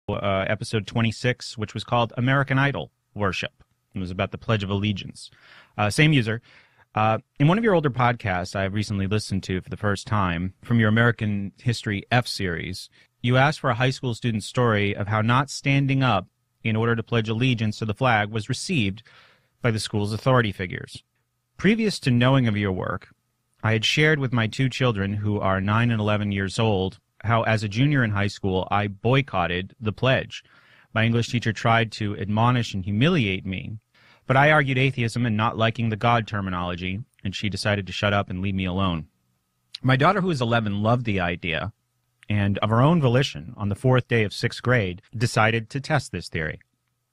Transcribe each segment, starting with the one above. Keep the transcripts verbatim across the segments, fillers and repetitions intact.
uh, episode twenty-six, which was called American Idol Worship. It was about the Pledge of Allegiance. Uh, same user. Uh, in one of your older podcasts I recently listened to for the first time, from your American History F series, you asked for a high school student's story of how not standing up in order to pledge allegiance to the flag was received by the school's authority figures. Previous to knowing of your work, I had shared with my two children, who are nine and eleven years old, how as a junior in high school I boycotted the pledge. My English teacher tried to admonish and humiliate me, but I argued atheism and not liking the God terminology, and she decided to shut up and leave me alone. My daughter, who is eleven, loved the idea, and of her own volition, on the fourth day of sixth grade, decided to test this theory.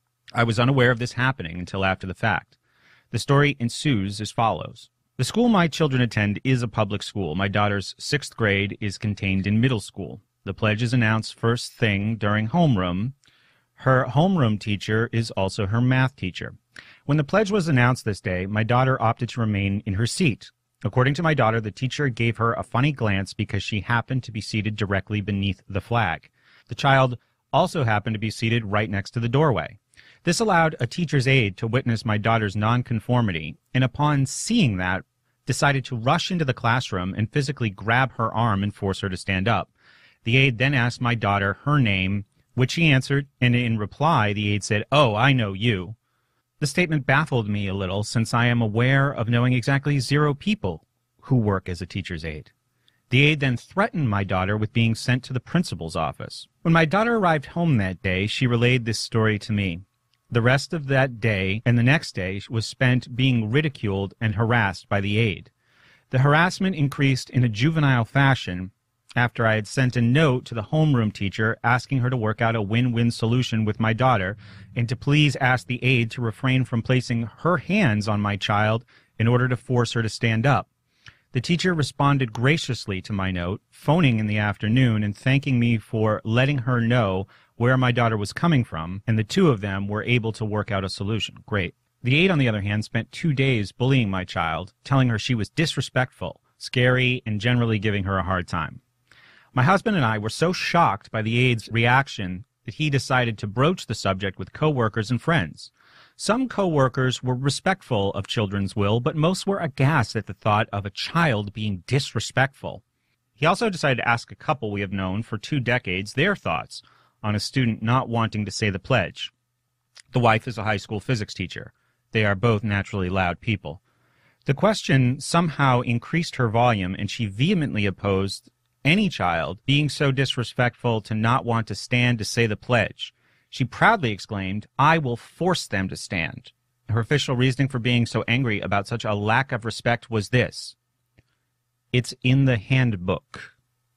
I was unaware of this happening until after the fact. The story ensues as follows. The school my children attend is a public school. My daughter's sixth grade is contained in middle school. The pledge is announced first thing during homeroom. Her homeroom teacher is also her math teacher. When the pledge was announced this day, my daughter opted to remain in her seat. According to my daughter, the teacher gave her a funny glance because she happened to be seated directly beneath the flag. The child also happened to be seated right next to the doorway. This allowed a teacher's aide to witness my daughter's nonconformity, and upon seeing that, decided to rush into the classroom and physically grab her arm and force her to stand up. The aide then asked my daughter her name, which she answered, and in reply, the aide said, "Oh, I know you." The statement baffled me a little, since I am aware of knowing exactly zero people who work as a teacher's aide. The aide then threatened my daughter with being sent to the principal's office. When my daughter arrived home that day, she relayed this story to me. The rest of that day and the next day was spent being ridiculed and harassed by the aide. The harassment increased in a juvenile fashion after I had sent a note to the homeroom teacher asking her to work out a win-win solution with my daughter and to please ask the aide to refrain from placing her hands on my child in order to force her to stand up. The teacher responded graciously to my note, phoning in the afternoon and thanking me for letting her know where my daughter was coming from, and the two of them were able to work out a solution. Great. The aide, on the other hand, spent two days bullying my child, telling her she was disrespectful, scary, and generally giving her a hard time. My husband and I were so shocked by the aide's reaction that he decided to broach the subject with coworkers and friends. Some coworkers were respectful of children's will, but most were aghast at the thought of a child being disrespectful. He also decided to ask a couple we have known for two decades their thoughts on a student not wanting to say the pledge. The wife is a high school physics teacher. They are both naturally loud people. The question somehow increased her volume, and she vehemently opposed any child being so disrespectful to not want to stand to say the pledge. She proudly exclaimed, "I will force them to stand." Her official reasoning for being so angry about such a lack of respect was this: "It's in the handbook."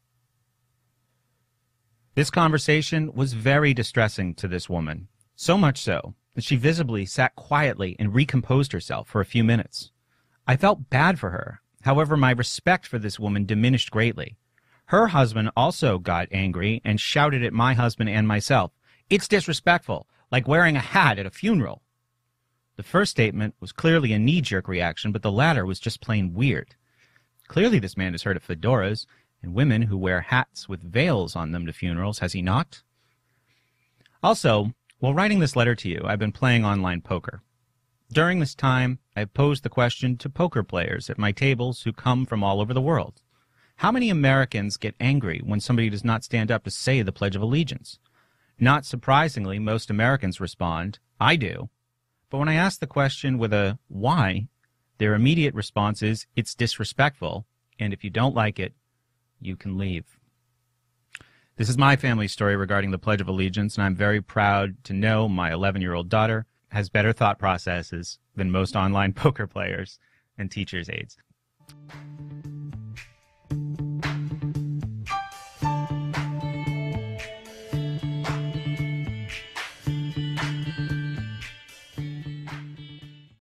This conversation was very distressing to this woman, so much so that she visibly sat quietly and recomposed herself for a few minutes. I felt bad for her. However, my respect for this woman diminished greatly. Her husband also got angry and shouted at my husband and myself, "It's disrespectful, like wearing a hat at a funeral." The first statement was clearly a knee-jerk reaction, but the latter was just plain weird. Clearly this man has heard of fedoras and women who wear hats with veils on them to funerals, has he not? Also, while writing this letter to you, I've been playing online poker. During this time, I've posed the question to poker players at my tables who come from all over the world. How many Americans get angry when somebody does not stand up to say the Pledge of Allegiance? Not surprisingly, most Americans respond, "I do." But when I ask the question with a "why?", their immediate response is, "It's disrespectful, and if you don't like it, you can leave." This is my family story regarding the Pledge of Allegiance, and I'm very proud to know my eleven-year-old daughter has better thought processes than most online poker players and teachers' aides.